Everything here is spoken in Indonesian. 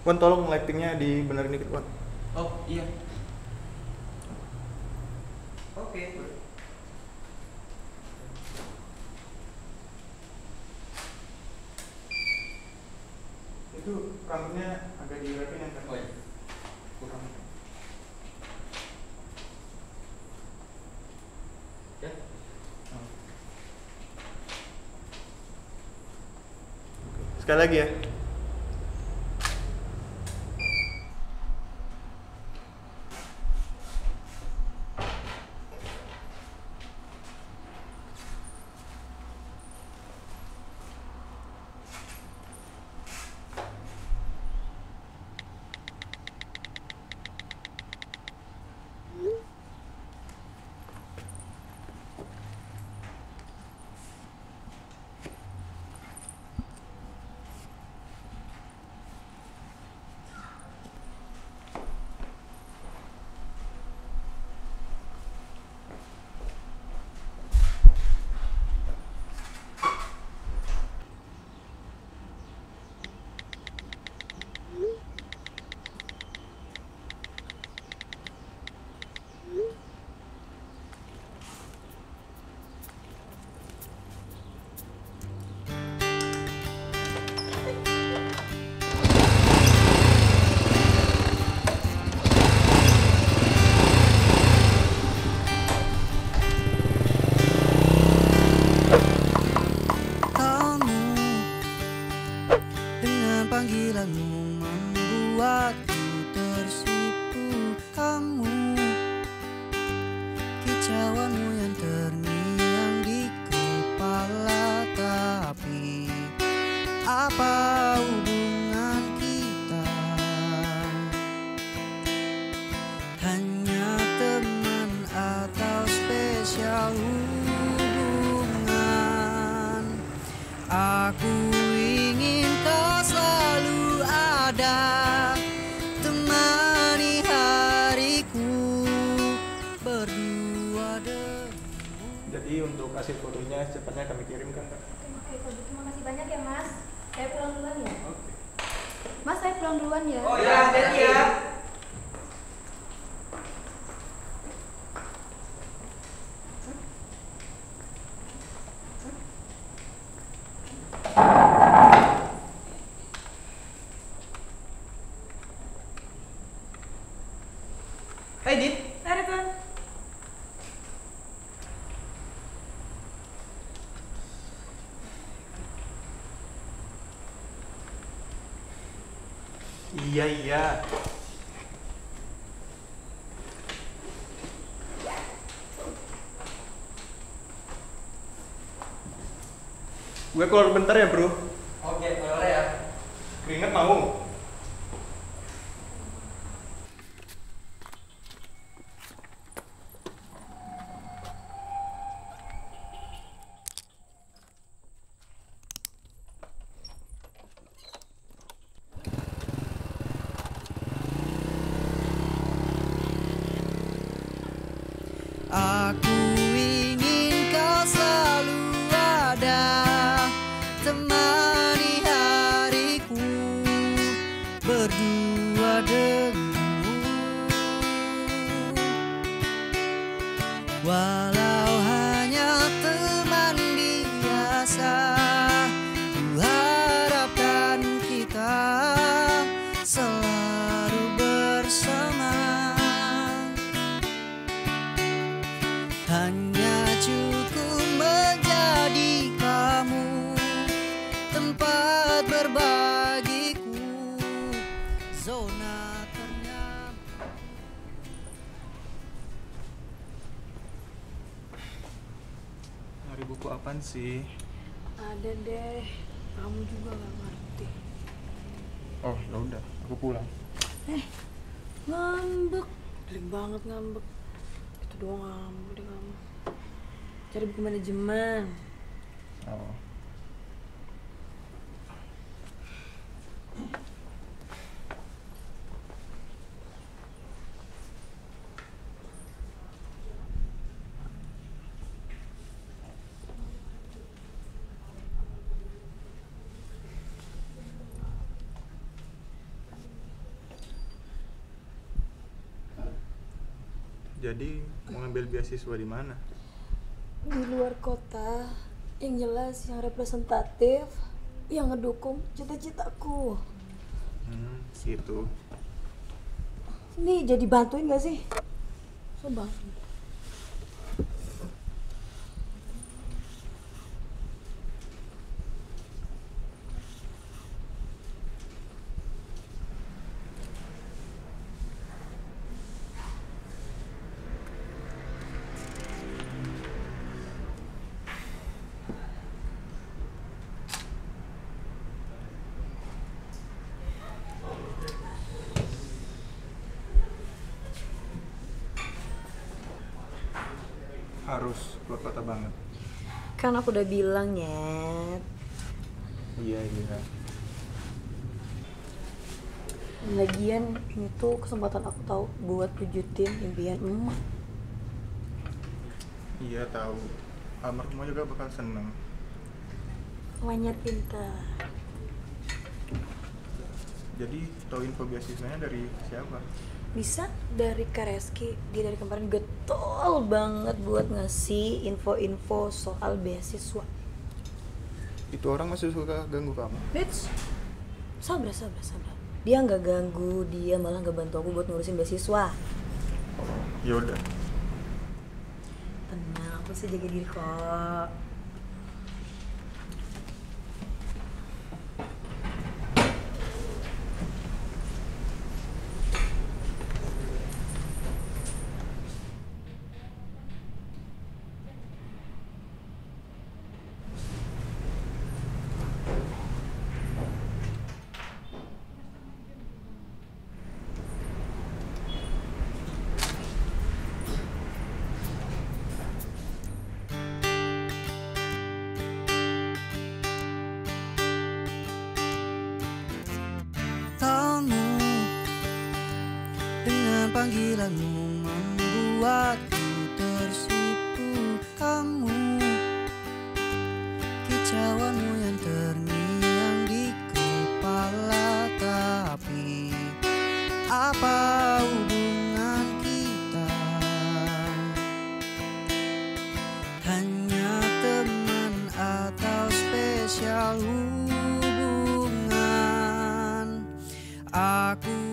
Wan, tolong lightingnya dibenerin dikit, Wan. Oh iya. Oke. Itu rambutnya agak dirapin yang kan? Oh iya. Kurang. Ya. Sekali lagi ya. Panggilanmu membuatku tersipu. Kamu, kicauanmu yang terngiang di kepala. Tapi apa hubungan kita? Hanya teman atau spesial hubungan? Aku ingin kau selalu ada, temani hariku berdua denganmu. Jadi untuk hasil fotonya secepatnya kami kirimkan, Kak. Oke, kalau gitu makasih banyak ya, Mas. Saya pulang duluan ya. Oke. Mas, saya pulang duluan ya. Oh ya, hati-hati ya. Hai Dit. Ada kan? Iya. Gue keluar bentar ya, bro. Oke, boleh ya. Keringet mau? Aku ingin kau selalu ada, temani hariku berdua denganmu. Walau hanya teman biasa, ku harapkan kita selalu bersama. Hanya cukup menjadi kamu, tempat berbagiku, zona ternyaman. Nyari buku apaan sih? Ada deh. Kamu juga gak ngerti. Oh, ya udah, aku pulang. Ngambek. Delik banget ngambek. Itu doang ngambek deh kamu. Cari buku manajemen. Oh. Jadi mau ngambil beasiswa di mana? Di luar kota, yang jelas, yang representatif, yang ngedukung cita-citaku. Gitu. Ini jadi bantuin gak sih? Coba. Harus keluar kota banget. Kan aku udah bilang, Nyet. Iya. Lagian ini tuh kesempatan aku tahu buat wujudin impian emak. Iya tahu. Almarhumah juga bakal seneng. Wanyat pintar. Jadi tahu info beasiswanya dari siapa? Bisa dari Kareski, dia dari kemarin getol banget buat ngasih info-info soal beasiswa. Itu orang masih suka ganggu kamu? Bitch, sabar. Dia nggak ganggu, dia malah nggak bantu aku buat ngurusin beasiswa. Ya udah. Tenang, aku sih jaga diri kok. Tahumu dengan panggilanmu membuatku tersipu. Kamu kicauanmu yang terngiang di kepala. Tapi apa hubungan kita? Hanya teman atau spesial hubungan? Aku